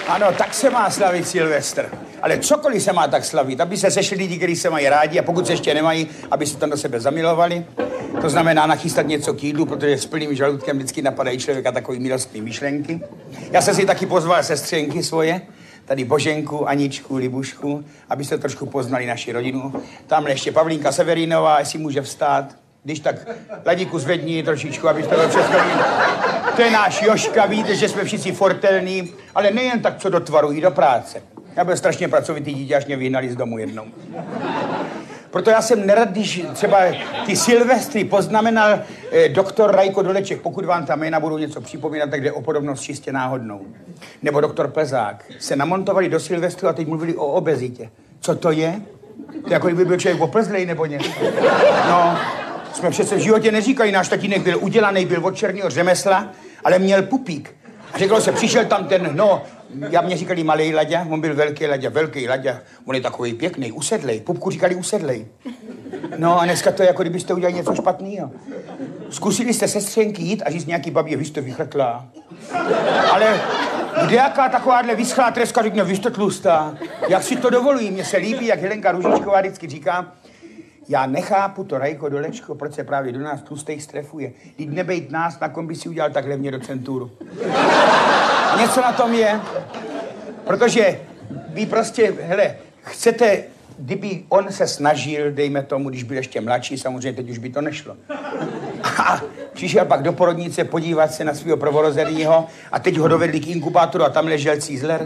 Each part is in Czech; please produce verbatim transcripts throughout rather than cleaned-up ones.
Ano, tak se má slavit Silvestr. Ale cokoliv se má tak slavit, aby se sešli lidi, kteří se mají rádi a pokud se ještě nemají, aby se tam do sebe zamilovali. To znamená nachystat něco k jídlu, protože s plným žaludkem vždycky napadají člověka takový milostný myšlenky. Já jsem si taky pozval sestřenky svoje, tady Boženku, Aničku, Libušku, abyste trošku poznali naši rodinu. Tamhle ještě Pavlínka Severinová, jestli může vstát. Když tak Ladíku zvedni trošičku, abyste to představili. To je náš Joška, víte, že jsme všichni fortelní, ale nejen tak, co do tvaru, i do práce. Já byl strašně pracovitý dítě, až mě vyhnali z domu jednou. Proto já jsem nerad, když třeba ty Silvestry poznamenal eh, doktor Rajko Doleček. Pokud vám ta jména budou něco připomínat, tak jde o podobnost čistě náhodnou. Nebo doktor Plzák. Se namontovali do Silvestru a teď mluvili o obezitě. Co to je? To jako kdyby byl člověk oplzlej nebo něco. No, jsme přece v životě neříkali, náš tatínek byl udělaný, byl od černýho řemesla, ale měl pupík. A řeklo se, přišel tam ten, no, já mě říkali malej Laďa, on byl velký Laďa, velký Laďa, on je takový pěkný, usedlej, pupku říkali usedlej. No a dneska to je jako kdybyste udělali něco špatného. Zkusili jste sestřenky jít a říct nějaký babě, vy jste vychrtlá. Ale kdejaká takováhle vyschlá treska řekne, vy jste tlustá. Jak si to dovolují, mně se líbí, jak Helenka Růžičková vždycky říká, já nechápu to, Rajko Dolečko, proč se právě do nás tlustej strefuje. Když nebejt nás, na kom by si udělal tak levně docenturu. Něco na tom je, protože vy prostě, hele, chcete, kdyby on se snažil, dejme tomu, když byl ještě mladší, samozřejmě teď už by to nešlo. A přišel pak do porodnice podívat se na svého prvorozenýho a teď ho dovedli k inkubátoru a tam ležel Cízler.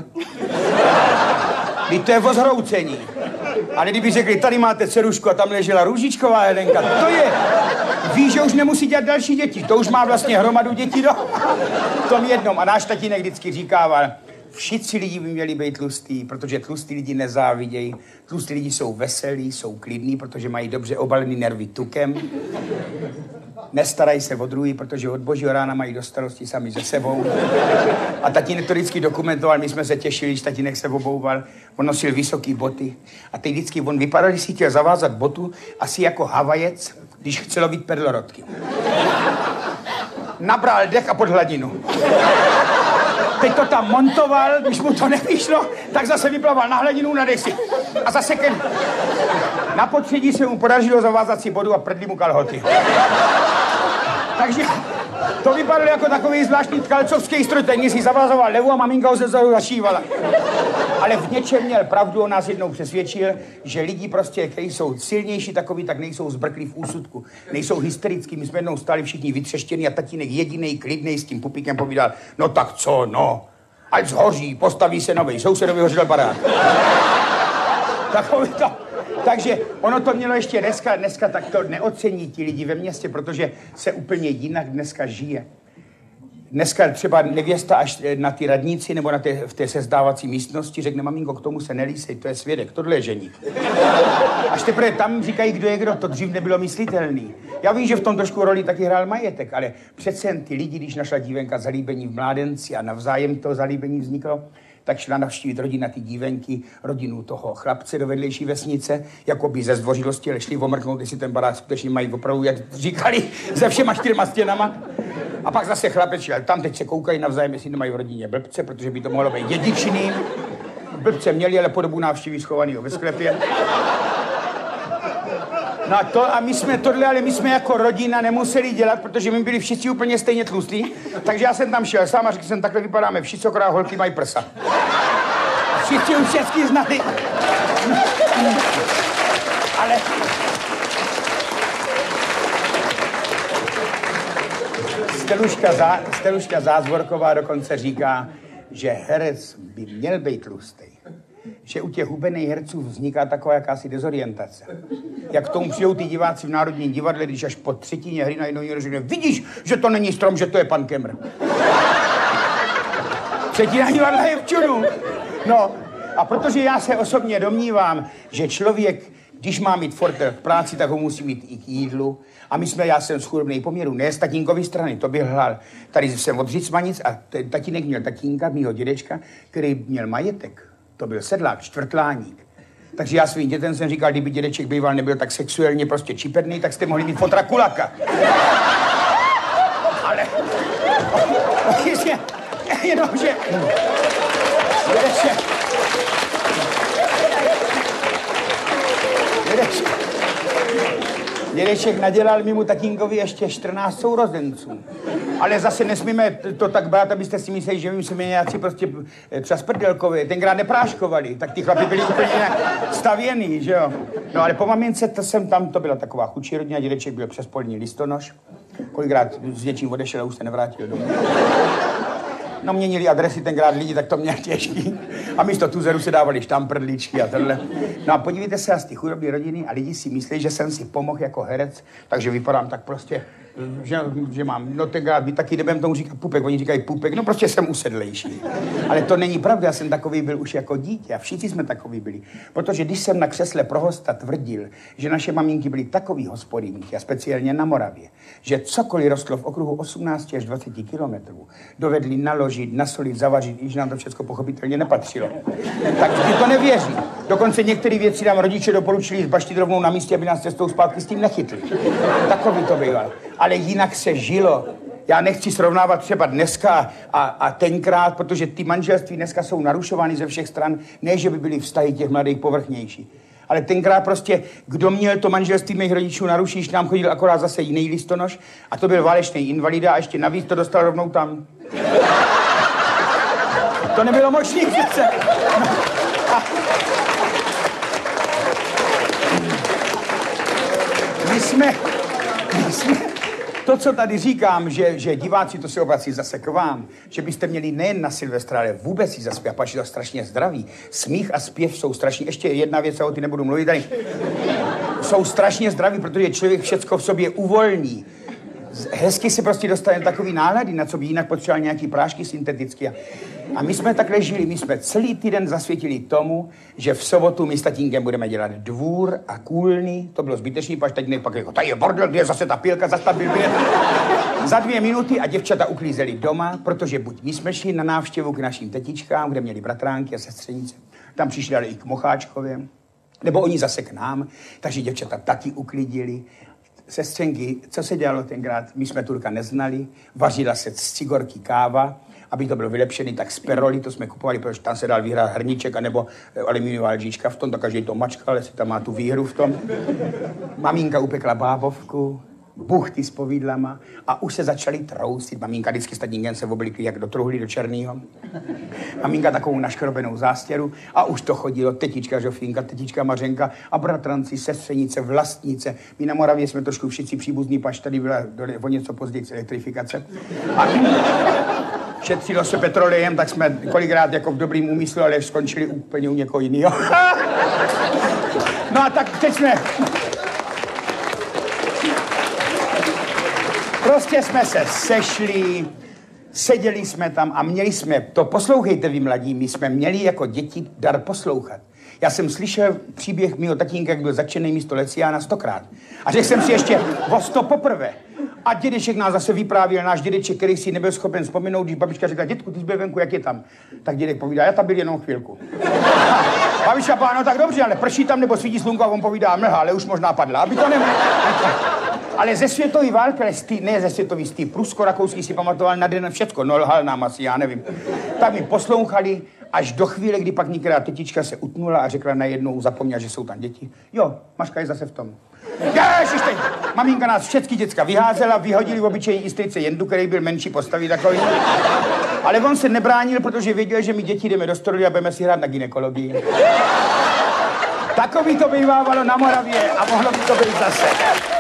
Vy to je o zhroucení. Ale kdyby řekli, tady máte dcerušku a tam ležela Růžičková Helenka, to je, ví, že už nemusí dělat další děti, to už má vlastně hromadu dětí do v tom jednom. A náš tatínek vždycky říkával, všichni lidi by měli být tlustý, protože tlustý lidi nezávidějí, tlustý lidi jsou veselí, jsou klidní, protože mají dobře obalený nervy tukem, nestarají se o druhý, protože od božího rána mají do starosti sami se sebou. A tatínek to vždycky dokumentoval, my jsme se těšili, když tatínek se obouval, on nosil vysoký boty. A teď vždycky on vypadal, když si chtěl zavázat botu, asi jako Havajec, když chce lovit perlorodky. Nabral dech a pod hladinu. Teď to tam montoval, když mu to nevyšlo, tak zase vyplaval na hladinu, na dech si. A zase ke... na potředí se mu podařilo zavázat si bodu a prdli mu kalhoty. Takže to vypadalo jako takový zvláštní tkalcovský stroj, ten si zavazoval levu a maminka ho se zadu zašívala. Ale v něčem měl pravdu, on nás jednou přesvědčil, že lidi prostě, kteří jsou silnější takový, tak nejsou zbrklí v úsudku, nejsou hysterický. My jsme jednou stáli všichni vytřeštění a tatínek jedinej, klidnej s tím pupíkem povídal, no tak co, no, ať zhoří, postaví se novej, sousedovi hořel barák. Takový to. Takže ono to mělo ještě dneska, dneska tak to neocení ti lidi ve městě, protože se úplně jinak dneska žije. Dneska třeba nevěsta až na ty radnici nebo na té, v té sezdávací místnosti řekne, maminko, k tomu se nelísej, to je svědek, tohle je ženík. Až teprve tam říkají, kdo je kdo, to dřív nebylo myslitelný. Já vím, že v tom trošku roli taky hrál majetek, ale přece ty lidi, když našla dívenka zalíbení v mládenci a navzájem to zalíbení vzniklo, tak šla navštívit rodina ty dívenky, rodinu toho chlapce do vedlejší vesnice, jako by ze zdvořilosti, ale šli omrknout, jestli ten barák skutečně mají opravdu, jak říkali, se všema čtyřma stěnama. A pak zase chlapec šel tam, teď se koukají navzájem, jestli nemají v rodině blbce, protože by to mohlo být dědičný. Blbce měli, ale po dobu návštěvy schovanýho ve sklepě. No a, to, a my jsme tohle, ale my jsme jako rodina nemuseli dělat, protože my byli všichni úplně stejně tlustí. Takže já jsem tam šel sám a řekl jsem, takhle vypadáme všichni, akorát holky mají prsa. A všichni už všechny znali. Ale... Steluška, Zá, Steluška Zázvorková dokonce říká, že herec by měl být tlustý. Že u těch hubených herců vzniká taková jakási dezorientace. Jak k tomu přijdou ty diváci v Národním divadle, když až po třetině hry najednou někdo řekne, vidíš, že to není strom, že to je pan Kemr. Třetina divadla je v čudu. No, a protože já se osobně domnívám, že člověk, když má mít fortel v práci, tak ho musí mít i k jídlu. A my jsme, já jsem z chudobnej poměru, ne z tatínkovy strany, to byl hlal. Tady jsem od Řicmanic a tatínek měl tatínka, mýho dědečka, který měl majetek. To byl sedlák, čtvrtláník. Takže já svým dětem jsem říkal, kdyby dědeček býval nebyl tak sexuálně prostě čiperný, tak jste mohli mít fotra kulaka. Ale... Jenomže... Dědeček. Dědeček. Dědeček nadělal mému tatínkovi ještě čtrnáct sourozenců. Ale zase nesmíme to tak brát, abyste si mysleli, že my jsme nějací prostě třeba sprdelkovi, tenkrát nepráškovali, tak ty chlapi byli úplně stavěný, že jo. No ale po mamince, to jsem tam, to byla taková chudší rodina, dědeček byl přespolní listonoš, kolikrát s něčím odešel a už se nevrátil domů. No měnili adresy tenkrát lidi, tak to měl těžký. A místo tuzeru se dávali štamprdličky a tohle. No a podívejte se, z ty chudobné rodiny a lidi si myslí, že jsem si pomohl jako herec, takže vypadám tak prostě, že, že mám, no tenkrát my taky nebudeme tomu říkat pupek, oni říkají pupek, no prostě jsem usedlejší. Ale to není pravda, já jsem takový byl už jako dítě a všichni jsme takový byli. Protože když jsem na křesle pro hosta tvrdil, že naše maminky byly takový hospodinky a speciálně na Moravě, že cokoliv rostlo v okruhu osmnáct až dvacet kilometrů, dovedli naložit, nasolit, zavařit, i že nám to všechno pochopitelně nepatřilo. Tak vždy to nevěří. Dokonce některé věci nám rodiče doporučili zbaštit rovnou na místě, aby nás cestou zpátky s tím nechytli. Takový to býval. Ale jinak se žilo. Já nechci srovnávat třeba dneska a, a tenkrát, protože ty manželství dneska jsou narušovány ze všech stran, ne, že by byly vztahy těch mladých povrchnější. Ale tenkrát prostě, kdo měl to manželství mých rodičů narušit, nám chodil akorát zase jiný listonoš a to byl válečný invalida a ještě navíc to dostal rovnou tam. To nebylo možný přece. No. A... My jsme... My jsme... To, co tady říkám, že, že diváci, to se obrací zase k vám, že byste měli nejen na Silvestra, ale vůbec si zaspět, pač je to strašně zdraví. Smích a zpěv jsou strašně, ještě jedna věc, o ty nebudu mluvit tady, jsou strašně zdraví, protože člověk všecko v sobě uvolní. Hezky se prostě dostane takový nálady, na co by jinak potřeboval nějaký prášky syntetické. A my jsme takhle žili, my jsme celý týden zasvětili tomu, že v sobotu my s tatínkem budeme dělat dvůr a kůlny. To bylo zbytečný, pač tatínek pak jako, tady je bordel, kde je zase ta pilka, zase ta pilka. Za dvě minuty a děvčata uklízeli doma, protože buď my jsme šli na návštěvu k našim tetičkám, kde měli bratránky a sestřenice. Tam přišli ale i k Mocháčkově, nebo oni zase k nám, takže děvčata taky uklidili. Sestřenky, co se dělalo tenkrát, my jsme Turka neznali, vařila se z cigorky káva, aby to bylo vylepšený, tak z peroli, to jsme kupovali, protože tam se dal vyhrát hrníček, anebo aluminiová lžička v tom, tak každý to mačkal, jestli tam má tu výhru v tom. Maminka upekla bábovku, buchty s povídlama a už se začaly trousit. Maminka vždycky s tatínkem se oblikli jak do truhly, do černýho. Maminka takovou naškrobenou zástěru a už to chodilo. Tetička Žofínka, tetička Mařenka a bratranci, sestřenice, vlastnice. My na Moravě jsme trošku všichni příbuzní, pač tady byla dole, o něco později elektrifikace. A šetřilo se petrolejem, tak jsme kolikrát jako v dobrým úmyslu, ale skončili úplně u někoho jiného. No a tak teď jsme... Prostě jsme se sešli, seděli jsme tam a měli jsme, to poslouchejte vy mladí, my jsme měli jako děti dar poslouchat. Já jsem slyšel příběh mýho tatínka, jak byl začený místo Leciána stokrát. A řekl jsem si ještě o sto poprvé. A dědeček nás zase vyprávěl, náš dědeček, který si nebyl schopen vzpomenout, když babička řekla, dětku, ty jsi byl venku, jak je tam? Tak dědek povídá, já tam byl jenom chvilku. Babička povedá, no tak dobře, ale prší tam nebo svítí slunko a on povídá, mlha, ale už možná padla, aby to nemohlo. Ale ze světové války, ne ze světový, z té prusko-rakouský si pamatoval na den všecko, no lhal nám asi, já nevím. Tak mi poslouchali až do chvíle, kdy pak některá tetička se utnula a řekla najednou, zapomněla, že jsou tam děti. Jo, Maška je zase v tom. Ježiš, teď, maminka nás všechny děcka vyházela, vyhodili v obyčejní istrice Jendu, který byl menší postavy takový. Ale on se nebránil, protože věděl, že my děti jdeme do stroje a budeme si hrát na gynekologii. Takový to bývávalo na Moravě a mohlo by to být zase.